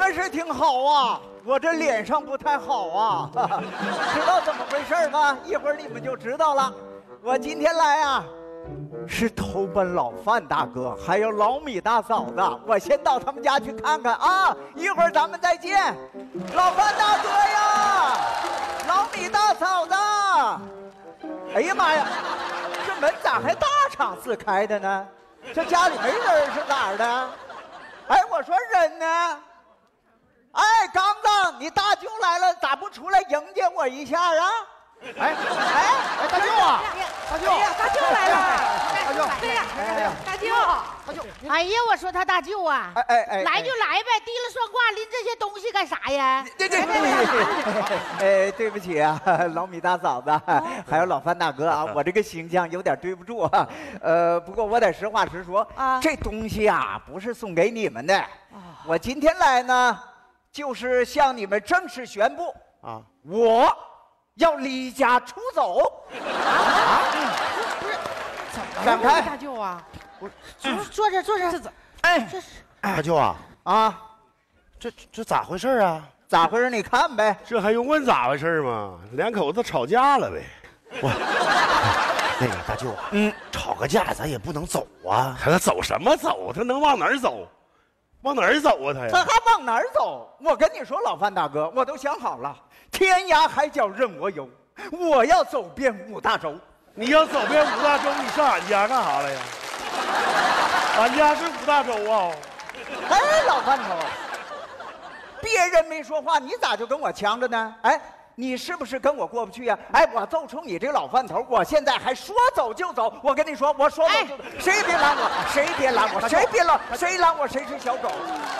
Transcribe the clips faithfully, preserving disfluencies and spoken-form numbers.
确实挺好啊，我这脸上不太好啊，知道怎么回事吗？一会儿你们就知道了。我今天来啊，是投奔老范大哥，还有老米大嫂子。我先到他们家去看看啊，一会儿咱们再见。老范大哥呀，老米大嫂子。哎呀妈呀，这门咋还大敞四开的呢？这家里没人是哪儿的？哎，我说人呢？哎，刚子，你大舅来了，咋不出来迎接我一下啊？哎哎哎，大舅啊，大舅， 大舅来了， 大舅， 对呀，大舅， 大舅， 哎呀，我说他大舅啊， 哎哎哎， 来就来呗，提了算卦，拎这些东西干啥呀？ 对对对，哎，对不起啊，老米大嫂子，还有老范大哥啊，我这个形象有点对不住啊。呃，不过我得实话实说啊，这东西啊不是送给你们的，我今天来呢，就是向你们正式宣布啊，我要离家出走。啊， 不是，怎么闪开， 大舅啊？坐坐这坐这， 哎， 这是大舅啊啊， 这这咋回事啊？ 咋回事？你看呗。 这还用问咋回事吗？两口子吵架了呗。 我那个大舅啊，嗯，吵个架咱也不能走啊。 他走什么走？他能往哪儿走？往哪儿走啊？他呀？ 他还往哪儿走？我跟你说，老范大哥，我都想好了，天涯海角任我游，我要走遍五大洲。 你要走遍五大洲，你上俺家干啥来呀？俺家是五大洲啊！ 哎，老范头，别人没说话，你咋就跟我呛着呢？哎，你是不是跟我过不去呀？哎，我奏出你这老范头，我现在还说走就走。我跟你说，我说走就走，谁也别拦我，谁别拦我，谁别拦，谁拦我谁是小狗。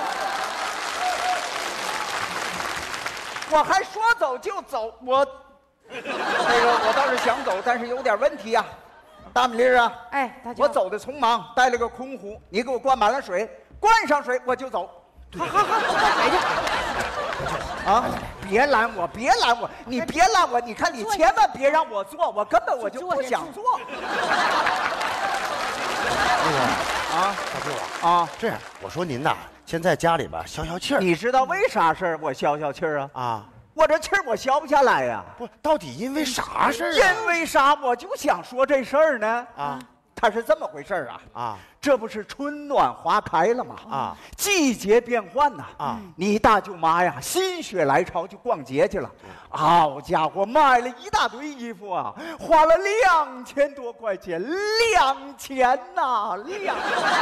我还说走就走，我那个我倒是想走，但是有点问题呀。大米粒啊， 哎，大舅， 我走的匆忙，带了个空壶，你给我灌满了水，灌上水我就走。 好好好，灌水去。 啊！别拦我，别拦我，你别拦我！你看，你千万别让我坐，我根本我就不想坐。 那个啊， 大舅啊， 啊， 这样我说您呐，先在家里边消消气儿。 你知道为啥事儿我消消气儿啊？ 啊， 我这气儿我消不下来呀。 不，到底因为啥事儿啊？ 因为啥？我就想说这事儿呢。啊。它是这么回事儿啊啊！这不是春暖花开了吗？啊，季节变换呐！啊，你大舅妈呀，心血来潮就逛街去了。好家伙，买了一大堆衣服啊，花了两千多块钱，两千呐，两。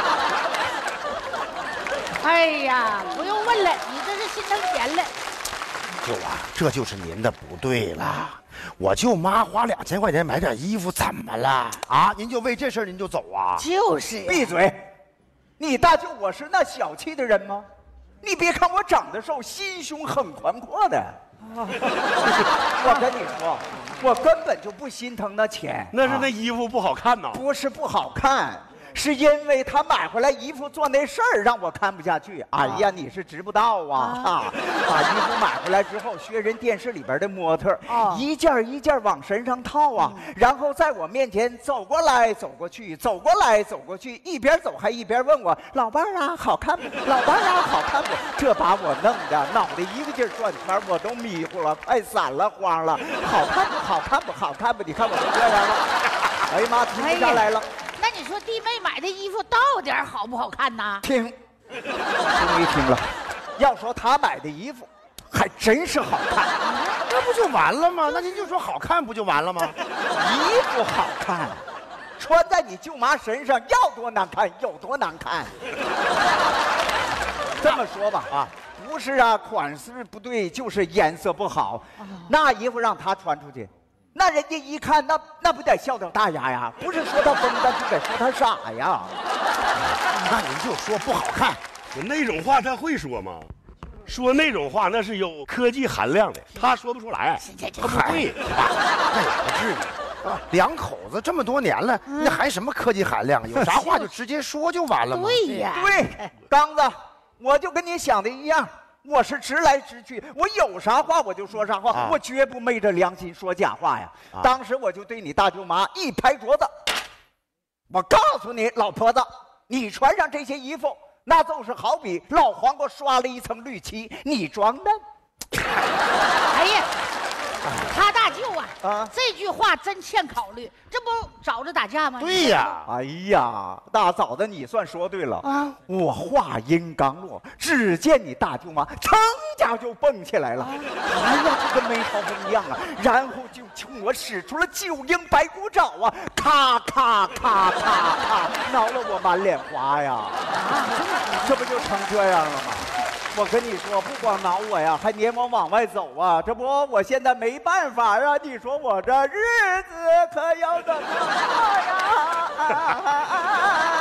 哎呀，不用问了，你这是心疼钱了。 舅啊，这就是您的不对了。我舅妈花两千块钱买点衣服，怎么了啊？您就为这事儿您就走啊？ 就是， 闭嘴！你大舅我是那小气的人吗？你别看我长得瘦，心胸很宽阔的。我跟你说，我根本就不心疼那钱。 那是那衣服不好看呐？ 不是不好看。是因为他买回来衣服做那事儿让我看不下去。哎呀，你是知不道啊！啊，把衣服买回来之后，学人电视里边的模特，一件一件往身上套啊，然后在我面前走过来走过去，走过来走过去，一边走还一边问我：“老伴儿啊，好看不？老伴儿啊，好看不？”这把我弄的脑袋一个劲儿转圈，我都迷糊了，快散了慌了。好看不？好看不？好看不？你看我都这样了。哎呀妈，停不下来了。 那你说弟妹买的衣服到底好不好看呢？ 听，终于听了。要说她买的衣服，还真是好看， 那不就完了吗？那您就说好看不就完了吗？ 衣服好看，穿在你舅妈身上要多难看有多难看。这么说吧，啊，不是啊，款式不对，就是颜色不好。那衣服让她穿出去。那人家一看，那那不得笑掉大牙呀？不是说他疯子，就得说他傻呀。 那您就说不好看， 那种话他会说吗？说那种话那是有科技含量的，他说不出来，他不会。 那也不至于啊，两口子这么多年了，那还什么科技含量？有啥话就直接说就完了吗？ 对呀， 对，刚子，我就跟你想的一样。我是直来直去，我有啥话我就说啥话，啊、我绝不昧着良心说假话呀。啊、当时我就对你大舅妈一拍桌子，我告诉你，老婆子，你穿上这些衣服， 那就是好比老黄瓜刷了一层绿漆，你装嫩。 哎呀，他大舅啊， 啊这句话真欠考虑，这不找着打架吗？ 对呀， 哎呀，大嫂子，你算说对了啊！我话音刚落，只见你大舅妈噌家就蹦起来了，哎呀，就跟没超风一样啊！然后就冲我使出了九阴白骨爪啊，咔咔咔咔咔，挠了我满脸花呀！啊，这不就成这样了吗？我跟你说，不光挠我呀，还撵我往外走啊！这不，我现在没办法啊！你说我这日子可要怎么过呀？